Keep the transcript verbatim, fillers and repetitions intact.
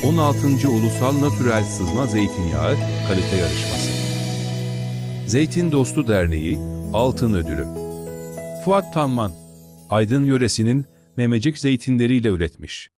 on altıncı Ulusal Natürel Sızma Zeytinyağı Kalite Yarışması. Zeytin Dostu Derneği Altın Ödülü. Fuat Tanman, Aydın yöresinin Memecik zeytinleriyle üretmiş.